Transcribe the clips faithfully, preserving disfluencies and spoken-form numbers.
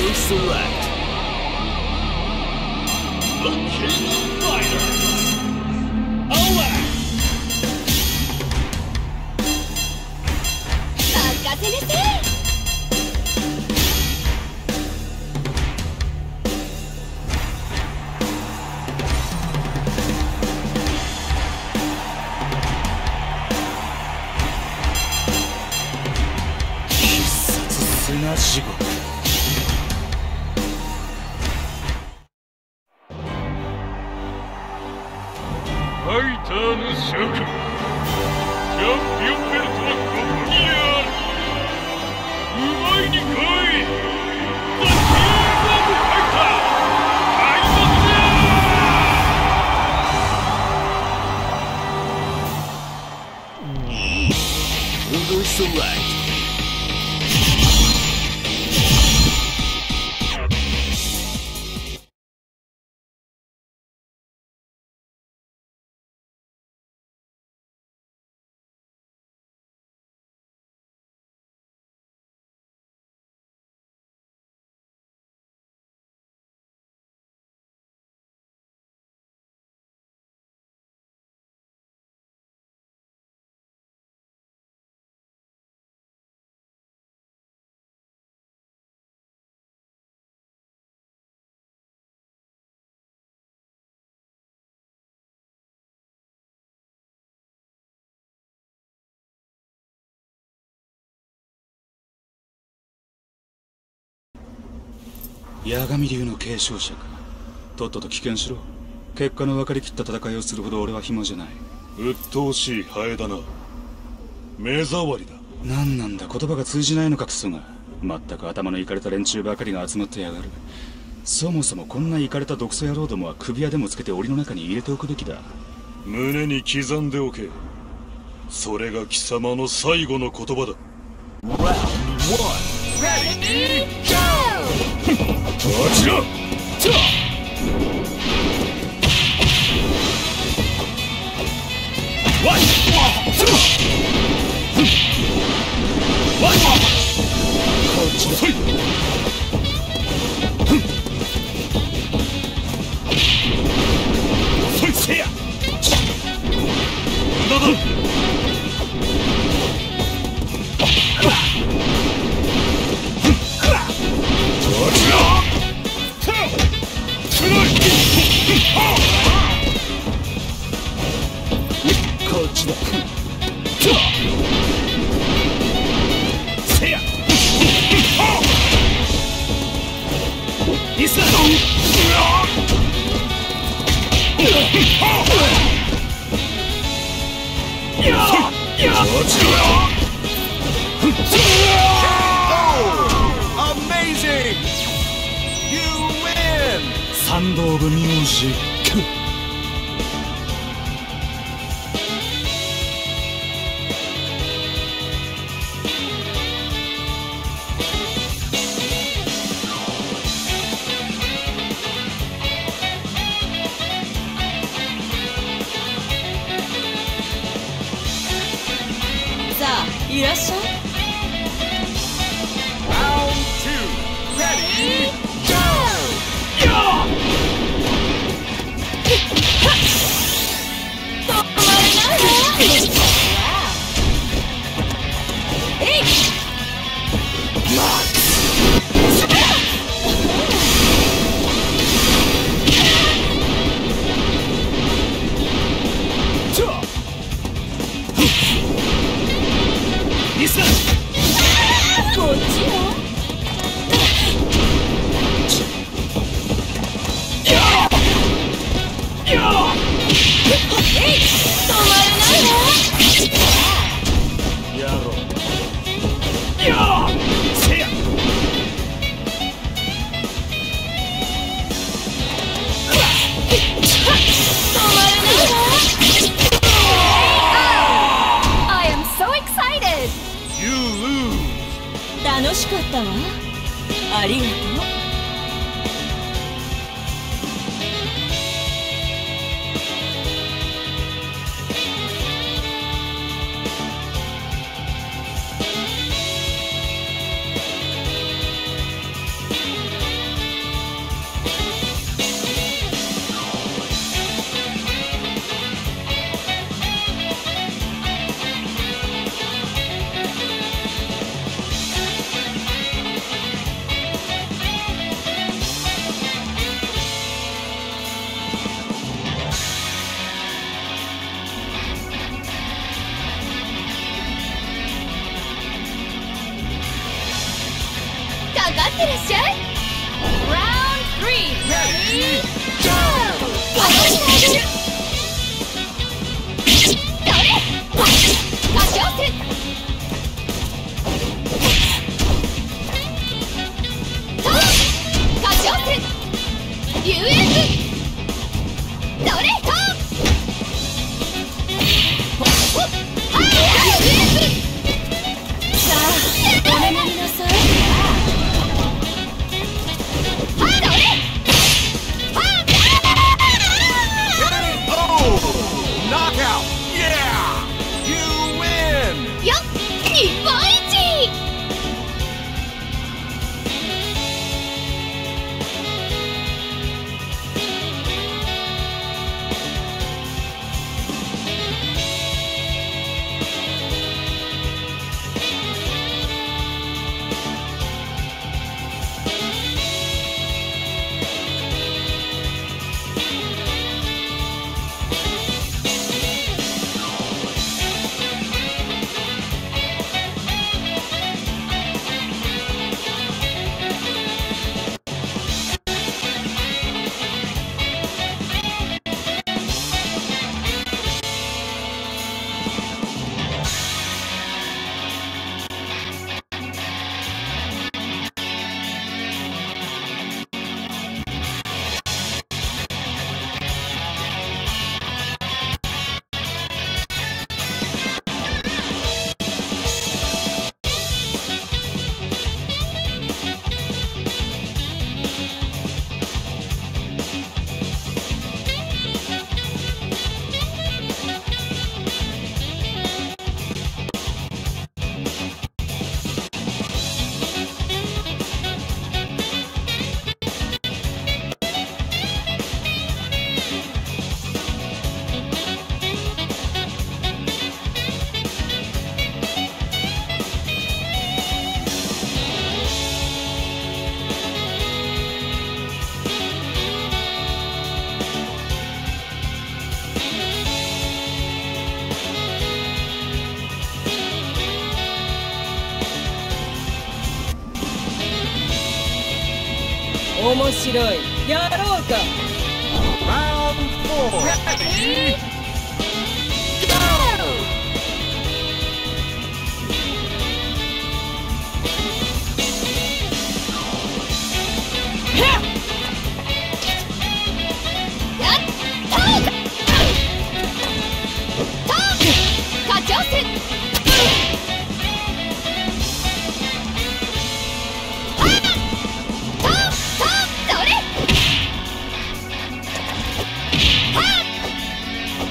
Select the King of Fighters, Alex! 任せなさい。 必殺砂地獄。ファイターの諸君、チャンピオンベルトはここにある。奪いに来い。ザ・キング・オブ・ファイター、開幕だ。Order select.八神流の継承者か。とっとと棄権しろ。結果の分かりきった戦いをするほど俺は暇じゃない。鬱陶しいハエだな。目障りだ。何なんだ、言葉が通じないのかクソが。まったく頭のいかれた連中ばかりが集まってやがる。そもそもこんないかれた毒素野郎どもは首輪でもつけて檻の中に入れておくべきだ。胸に刻んでおけ。それが貴様の最後の言葉だ。ラウンドワン、レディーゴー。こちら。わい。わい。こっちだ。そいせや。なんだ。こっちだ。せや。いっさ。Amazing! You win! サンド・オブ・ミュージック。 さあ、いらっしゃい。 Round two, ready, go! 止まれないわ。えい。マックス。こっちよ。えい、止まれないわ。 やろう。せや。 止まれないわ。I am so excited. You lose. 楽しかったわ。ありがとう。 遊園部ストレートほっはい遊園部さあお眠りなさいはいどれはっ Knockout! Yeah! You win! よっ日本一面白いやろうか Round four! Ready? Go! やっとと課長戦はっ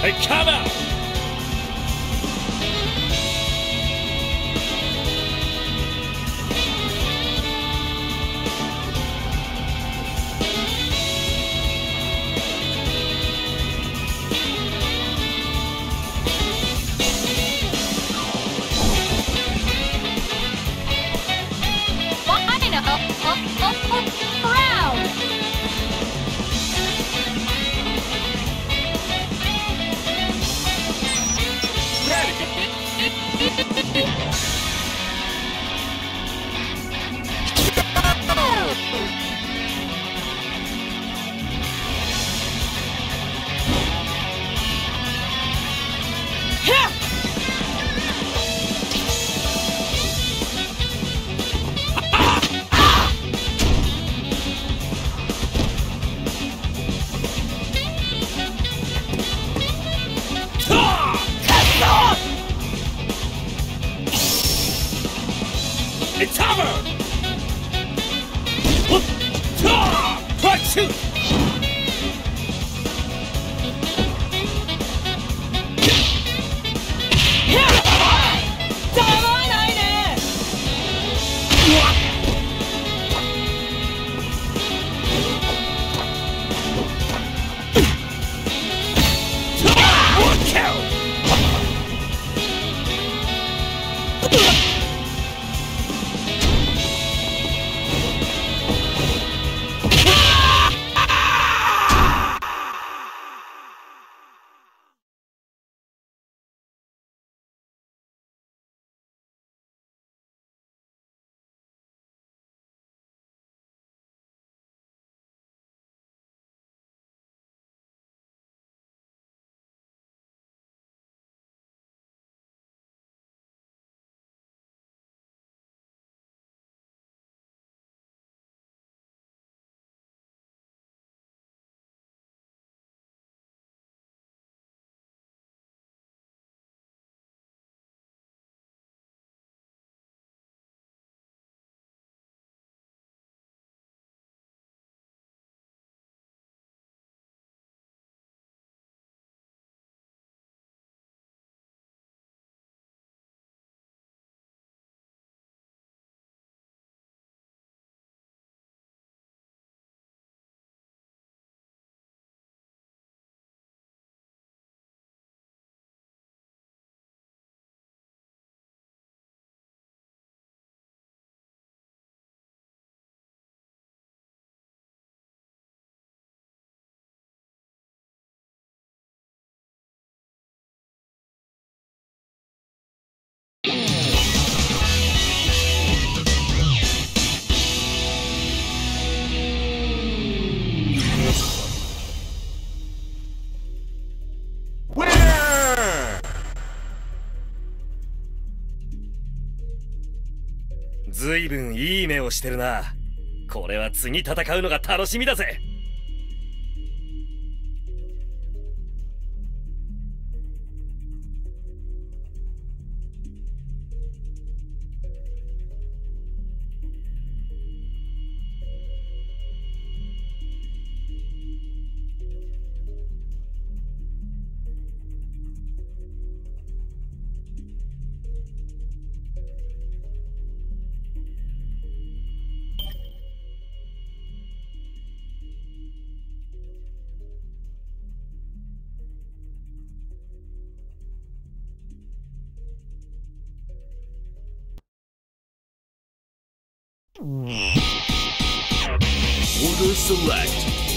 Hey, come out! It's over! Quick shoot! ずいぶんいい目をしてるな。これは次戦うのが楽しみだぜ。 Order select.